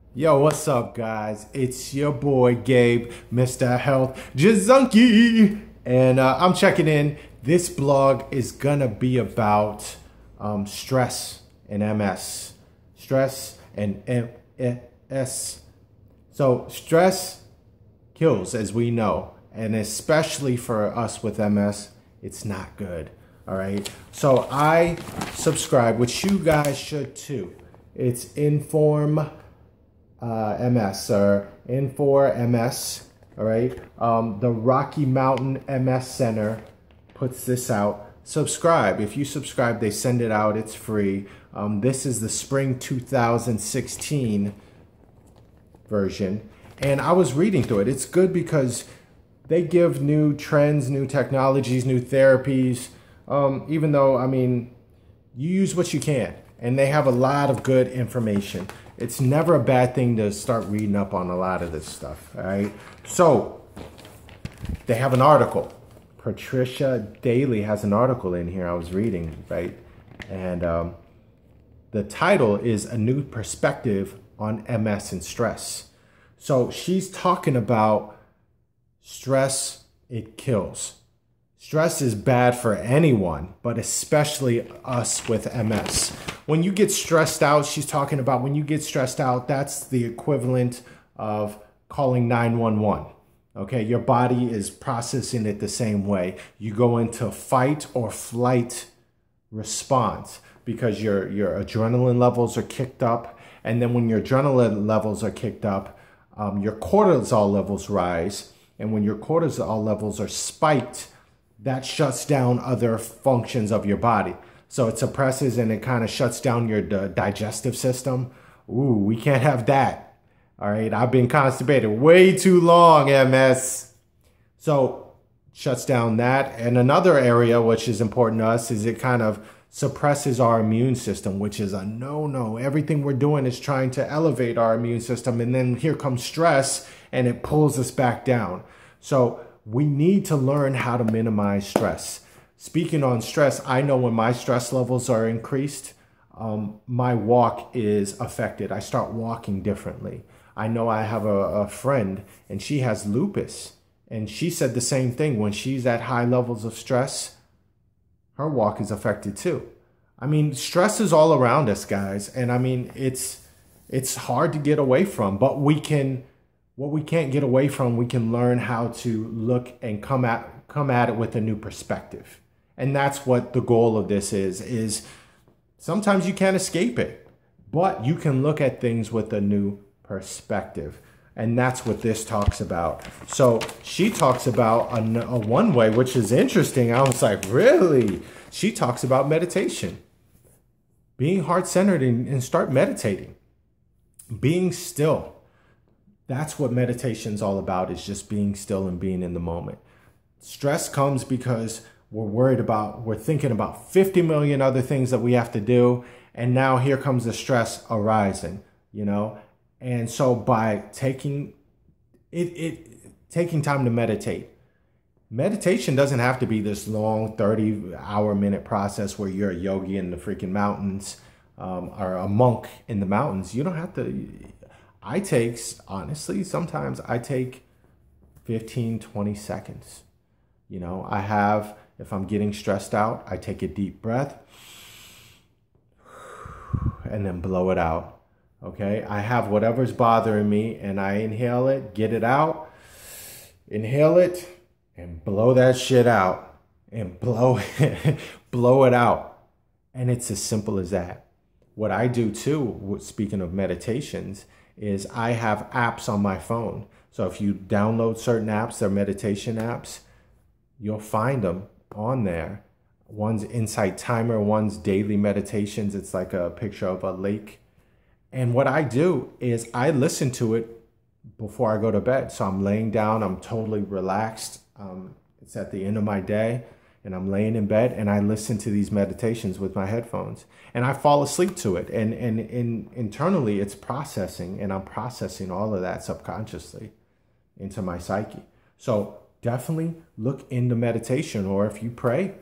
Yo, what's up, guys? It's your boy Gabe, Mr. Health Jazunky, and I'm checking in. This blog is gonna be about stress and MS. Stress and MS. So, stress kills, as we know, and especially for us with MS, it's not good. All right. So, I subscribe, which you guys should too. It's Inform. MS or Infor MS, all right? The Rocky Mountain MS Center puts this out. Subscribe. If you subscribe, they send it out. It's free. This is the spring 2016 version. And I was reading through it. It's good because they give new trends, new technologies, new therapies. Even though, I mean, you use what you can. And they have a lot of good information. It's never a bad thing to start reading up on a lot of this stuff, all right? So, they have an article. Patricia Daly has an article in here I was reading, right? And the title is A New Perspective on MS and Stress. So, she's talking about stress, it kills. Stress is bad for anyone, but especially us with MS. When you get stressed out, she's talking about when you get stressed out, that's the equivalent of calling 911. Okay, your body is processing it the same way. You go into fight or flight response because your adrenaline levels are kicked up. And then when your adrenaline levels are kicked up, your cortisol levels rise. And when your cortisol levels are spiked, that shuts down other functions of your body. So it suppresses and it kind of shuts down your digestive system. Ooh, we can't have that. All right, I've been constipated way too long, MS. So shuts down that. And another area which is important to us is it kind of suppresses our immune system, which is a no-no. Everything we're doing is trying to elevate our immune system. And then here comes stress and it pulls us back down. So we need to learn how to minimize stress. Speaking on stress, I know when my stress levels are increased, my walk is affected. I start walking differently. I know I have a friend and she has lupus, and she said the same thing. When she's at high levels of stress, her walk is affected too. I mean, stress is all around us, guys. And I mean, it's hard to get away from, but what we can't get away from, we can learn how to look and come at it with a new perspective. And that's what the goal of this is sometimes you can't escape it, but you can look at things with a new perspective. And that's what this talks about. So she talks about a one way, which is interesting. I was like, really? She talks about meditation, being heart-centered and start meditating, being still. That's what meditation's all about, is just being still and being in the moment. Stress comes because we're thinking about 50 million other things that we have to do. And now here comes the stress arising, you know? And so by taking time to meditate, meditation doesn't have to be this long 30-hour-minute process where you're a yogi in the freaking mountains, or a monk in the mountains. You don't have to. Honestly, sometimes I take 15, 20 seconds. You know, if I'm getting stressed out, I take a deep breath and then blow it out. Okay, I have whatever's bothering me and I inhale it, get it out, inhale it, and blow that shit out and blow it out. And it's as simple as that. What I do too, speaking of meditations, is I have apps on my phone. So if you download certain apps, they're meditation apps, you'll find them on there. One's Insight Timer, one's Daily Meditations. It's like a picture of a lake. And what I do is I listen to it before I go to bed. So I'm laying down, I'm totally relaxed. It's at the end of my day and I'm laying in bed and I listen to these meditations with my headphones and I fall asleep to it. And internally it's processing, and I'm processing all of that subconsciously into my psyche. So definitely look into meditation, or if you pray,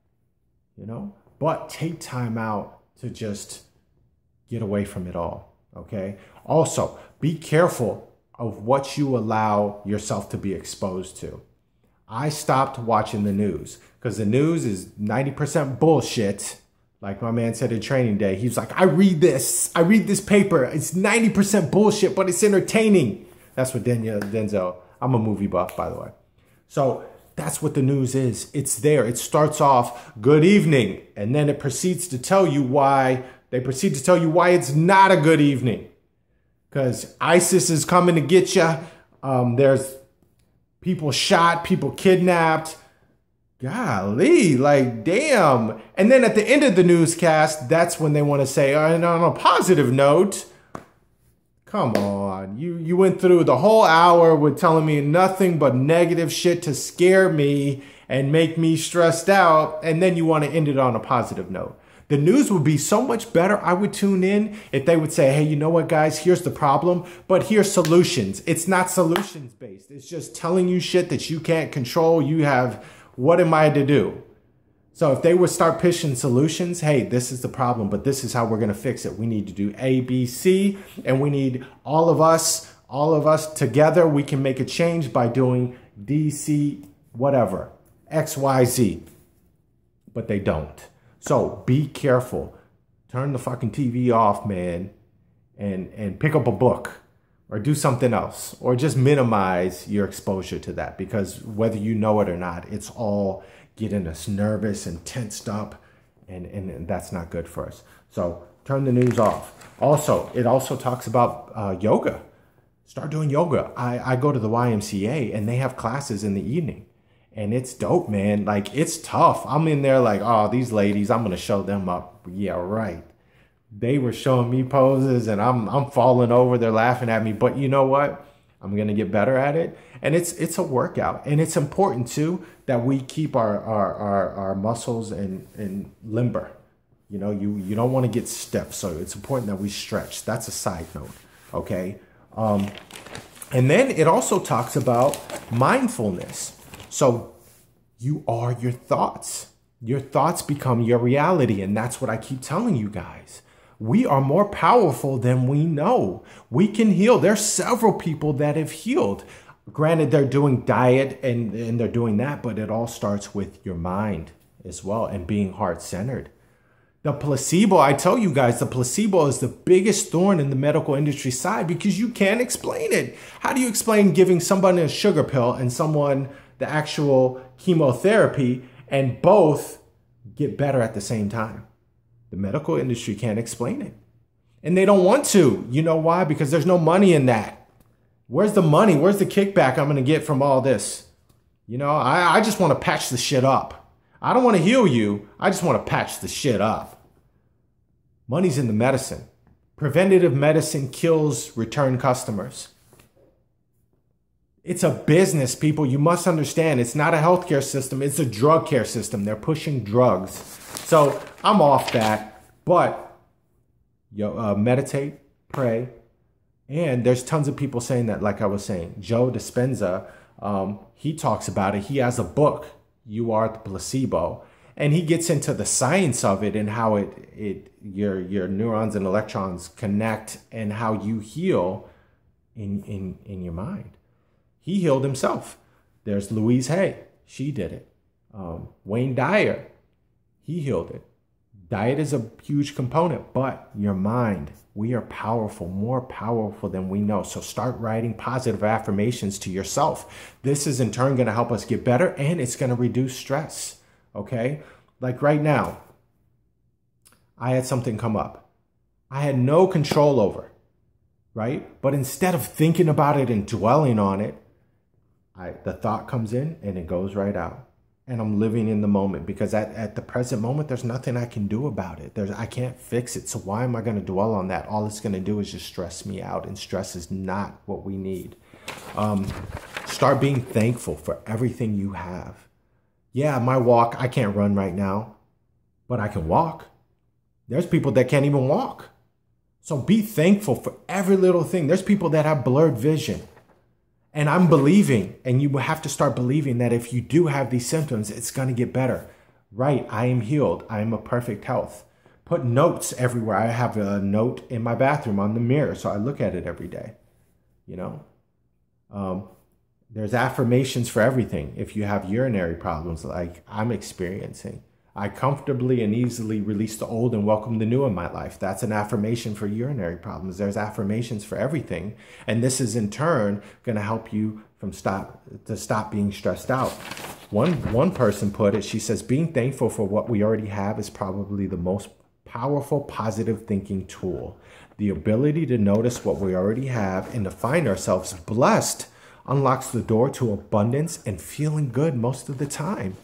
you know, but take time out to just get away from it all. Okay. Also, be careful of what you allow yourself to be exposed to. I stopped watching the news because the news is 90% bullshit. Like my man said in Training Day, he was like, I read this paper. It's 90% bullshit, but it's entertaining. That's what Denzel, I'm a movie buff, by the way. So that's what the news is. It's there. It starts off, good evening. And then it proceeds to tell you why, it's not a good evening. Because ISIS is coming to get you. There's people shot, people kidnapped. Golly, like, damn. And then at the end of the newscast, that's when they want to say, and on a positive note, come on. You went through the whole hour with telling me nothing but negative shit to scare me and make me stressed out. And then you want to end it on a positive note. The news would be so much better. I would tune in if they would say, hey, you know what, guys, here's the problem, but here's solutions. It's not solutions based. It's just telling you shit that you can't control. You have, what am I to do? So if they would start pitching solutions, hey, this is the problem, but this is how we're going to fix it. We need to do A, B, C, and we need all of us together. We can make a change by doing D, C, whatever, X, Y, Z, but they don't. So be careful. Turn the fucking TV off, man, and pick up a book or do something else, or just minimize your exposure to that, because whether you know it or not, it's all getting us nervous and tensed up, and that's not good for us. So turn the news off. Also, it also talks about yoga. Start doing yoga. I go to the YMCA and they have classes in the evening. And it's dope, man. Like, it's tough. I'm in there like, oh, these ladies, I'm going to show them up. Yeah, right. They were showing me poses and I'm falling over. They're laughing at me. But you know what? I'm going to get better at it. And it's a workout. And it's important, too, that we keep our muscles and limber. You know, you don't want to get stiff. So it's important that we stretch. That's a side note. Okay. And then it also talks about mindfulness. So you are your thoughts. Your thoughts become your reality. And that's what I keep telling you guys. We are more powerful than we know. We can heal. There's several people that have healed. Granted, they're doing diet and they're doing that, but it all starts with your mind as well and being heart-centered. The placebo, I tell you guys, the placebo is the biggest thorn in the medical industry side because you can't explain it. How do you explain giving somebody a sugar pill and someone the actual chemotherapy and both get better at the same time? The medical industry can't explain it. And they don't want to. You know why? Because there's no money in that. Where's the money? Where's the kickback I'm going to get from all this? You know, I just want to patch the shit up. I don't want to heal you. I just want to patch the shit up. Money's in the medicine. Preventative medicine kills return customers. It's a business, people. You must understand. It's not a healthcare system. It's a drug care system. They're pushing drugs. So I'm off that. But meditate, pray. And there's tons of people saying that, like I was saying. Joe Dispenza, he talks about it. He has a book, You Are the Placebo. And he gets into the science of it and how your neurons and electrons connect and how you heal in your mind. He healed himself. There's Louise Hay. She did it. Wayne Dyer. He healed it. Diet is a huge component, but your mind, we are powerful, more powerful than we know. So start writing positive affirmations to yourself. This is in turn going to help us get better, and it's going to reduce stress. Okay? Like right now, I had something come up. I had no control over, right? But instead of thinking about it and dwelling on it, the thought comes in and it goes right out. And I'm living in the moment because at the present moment, there's nothing I can do about it. I can't fix it. So why am I going to dwell on that? All it's going to do is just stress me out. And stress is not what we need. Start being thankful for everything you have. Yeah, my walk, I can't run right now, but I can walk. There's people that can't even walk. So be thankful for every little thing. There's people that have blurred vision. And I'm believing, and you have to start believing that if you do have these symptoms, it's going to get better. Right, I am healed. I am a perfect health. Put notes everywhere. I have a note in my bathroom on the mirror, so I look at it every day. You know, there's affirmations for everything. If you have urinary problems like I'm experiencing, I comfortably and easily release the old and welcome the new in my life. That's an affirmation for urinary problems. There's affirmations for everything. And this is in turn going to help you from stop being stressed out. One person put it, she says, being thankful for what we already have is probably the most powerful positive thinking tool. The ability to notice what we already have and to find ourselves blessed unlocks the door to abundance and feeling good most of the time.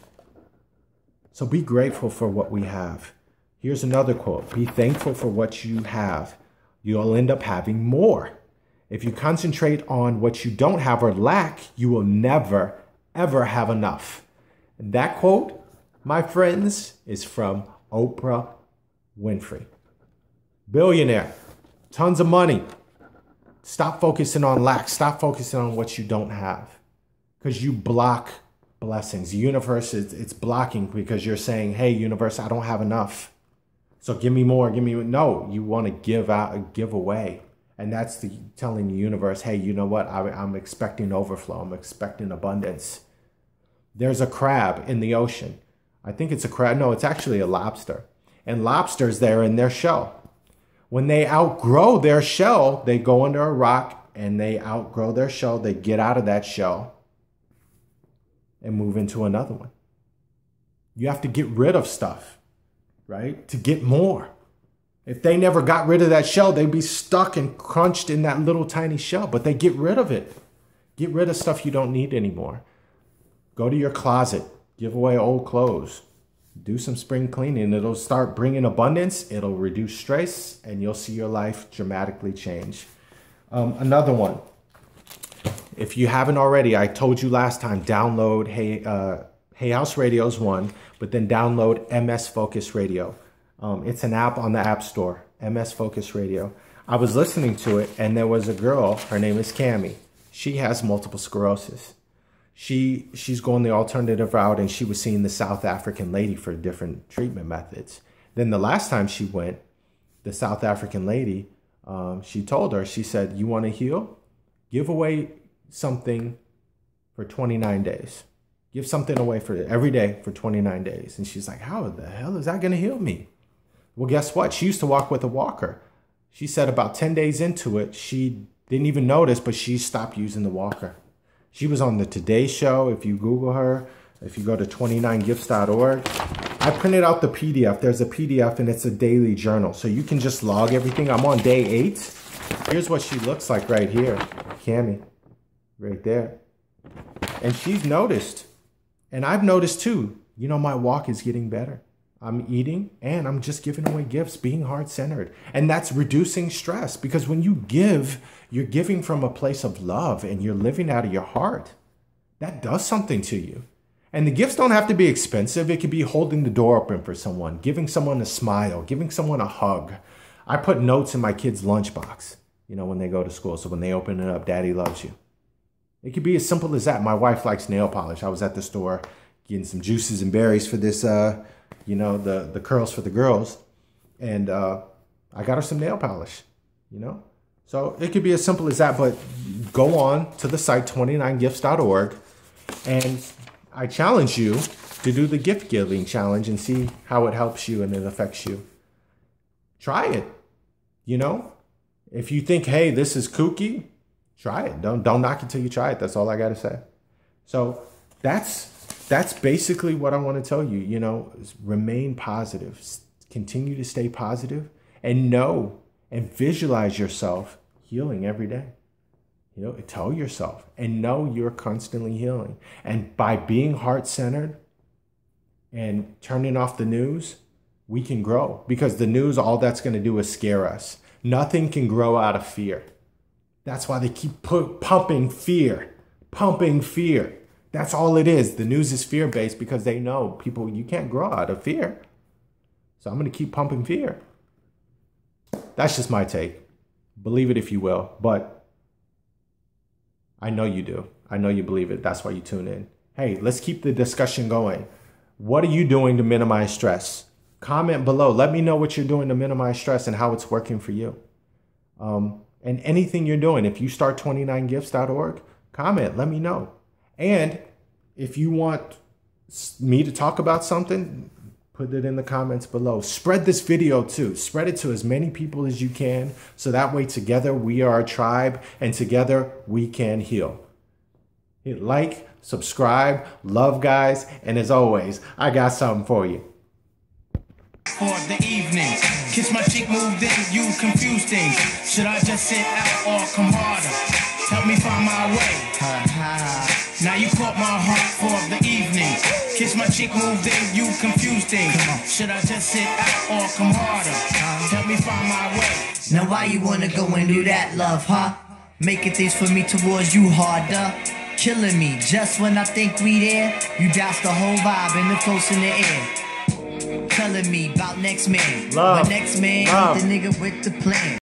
So be grateful for what we have. Here's another quote. Be thankful for what you have. You'll end up having more. If you concentrate on what you don't have or lack, you will never, ever have enough. And that quote, my friends, is from Oprah Winfrey. Billionaire, tons of money. Stop focusing on lack. Stop focusing on what you don't have, because you block blessings. The universe, it's blocking because you're saying, hey, universe, I don't have enough. So give me more, give me more. No, you want to give out, give away. And that's telling the universe, hey, you know what? I'm expecting overflow. I'm expecting abundance. There's a crab in the ocean. I think it's a crab. No, it's actually a lobster. And lobsters, they're in their shell. When they outgrow their shell, they go under a rock and they outgrow their shell. They get out of that shell and move into another one. You have to get rid of stuff, right? To get more. If they never got rid of that shell, they'd be stuck and crunched in that little tiny shell, but they get rid of it. Get rid of stuff you don't need anymore. Go to your closet, give away old clothes, do some spring cleaning. It'll start bringing abundance. It'll reduce stress and you'll see your life dramatically change. Another one. If you haven't already, I told you last time, download Hay House Radio's one, but then download MS Focus Radio. It's an app on the App Store, MS Focus Radio. I was listening to it and there was a girl, her name is Cammie. She has multiple sclerosis. She's going the alternative route and she was seeing the South African lady for different treatment methods. Then the last time she went, the South African lady, she told her, she said, you want to heal? Give away something for 29 days. Give something away for every day for 29 days. And she's like, how the hell is that going to heal me? Well, guess what? She used to walk with a walker. She said about 10 days into it, she didn't even notice, but she stopped using the walker. She was on the Today Show. If you Google her, if you go to 29gifts.org, I printed out the PDF. There's a PDF and it's a daily journal. So you can just log everything. I'm on day 8. Here's what she looks like right here. Cammie, right there. And she's noticed. And I've noticed too, you know, my walk is getting better. I'm eating and I'm just giving away gifts, being heart-centered. And that's reducing stress, because when you give, you're giving from a place of love and you're living out of your heart. That does something to you. And the gifts don't have to be expensive. It could be holding the door open for someone, giving someone a smile, giving someone a hug. I put notes in my kids' lunchbox, you know, when they go to school. So when they open it up, Daddy loves you. It could be as simple as that. My wife likes nail polish. I was at the store getting some juices and berries for this, you know, the curls for the girls. And I got her some nail polish, you know. So it could be as simple as that. But go on to the site, 29gifts.org. And I challenge you to do the gift giving challenge and see how it helps you and it affects you. Try it, you know. If you think, hey, this is kooky, try it. Don't knock it till you try it. That's all I got to say. So that's basically what I want to tell you. You know, remain positive. Continue to stay positive and know and visualize yourself healing every day. You know, tell yourself and know you're constantly healing. And by being heart-centered and turning off the news, we can grow, because the news, all that's going to do is scare us. Nothing can grow out of fear. That's why they keep pumping fear, pumping fear. That's all it is. The news is fear-based because they know people, you can't grow out of fear. So I'm going to keep pumping fear. That's just my take. Believe it if you will, but I know you do. I know you believe it. That's why you tune in. Hey, let's keep the discussion going. What are you doing to minimize stress? comment below. Let me know what you're doing to minimize stress and how it's working for you. And anything you're doing, if you start 29gifts.org, comment, let me know. And if you want me to talk about something, put it in the comments below. Spread this video too. Spread it to as many people as you can, so that way together we are a tribe and together we can heal. Hit like, subscribe, love guys, and as always, I got something for you. For the evening, kiss my cheek, move in, you confuse things. Should I just sit out or come harder? Help me find my way. Now you caught my heart for the evening. Kiss my cheek, move in, you confuse things. Should I just sit out or come harder? Help me find my way. Now why you wanna go and do that, love, huh? Making things for me towards you harder. Killing me just when I think we there. You douse the whole vibe and the close in the air. Telling me about next man. Love. My next man, Love. the nigga with the plan.